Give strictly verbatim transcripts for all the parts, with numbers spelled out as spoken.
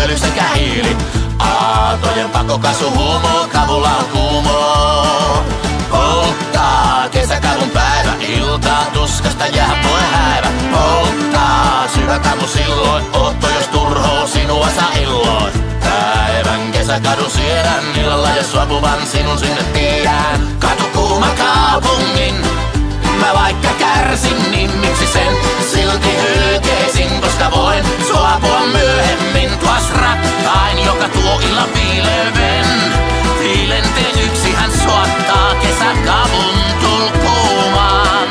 pöly sekä hiili. Aaltojen pakokasu humo, kavulla on kuumo. Polttaa kesäkadun päivä, iltaa tuskasta jää voi häivä. Polttaa syvä kavu silloin, otto jos turhoo sinua saa illoin. Päivän kesäkadun siedän, illalla jos saapuvan sinun sinne tiedän. Katu kuuma kaupungin, mä vaikka kärsin, niin miksi sen silti hylkeisin, koska voin suopua myöhemmin tuas rakkain, joka tuo illan piileven. Viilenteen yksi hän suottaa kesäkavun tulkuumaan.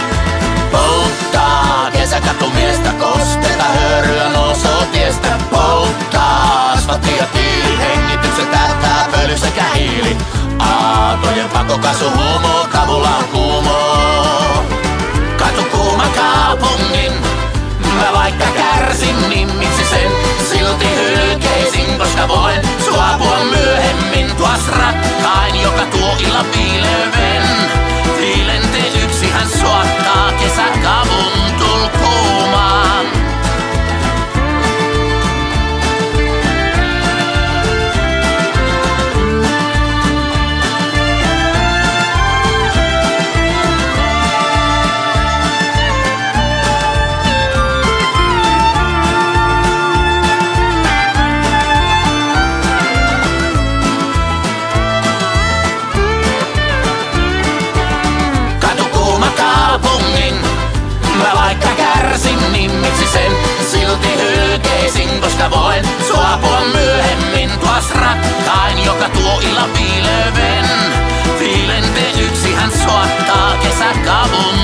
Polttaa kesäkatumiestä, kosteita höyryä nousoo tiestä. Polttaa asfaltti ja tiili, hengityksen täyttää pöly sekä hiili. Aaltojen pakokasu humo, kavulla on kuumo. Katu kuuma kaupungin, mä vaikka kärsin, niin miksi sen silti hylkeisin, koska voin suopua myöhemmin tuas rakkain, joka tuo illan piileven. Viilenteen yksi hän suottaa kesäkavun tulkuumaan. Mä vaikka kärsin, niin miksi sen silti hylkeisin, koska voin suopua myöhemmin tuas rakkain, joka tuo illan piileven. Viilenteen yksi hän suottaa kesäkavun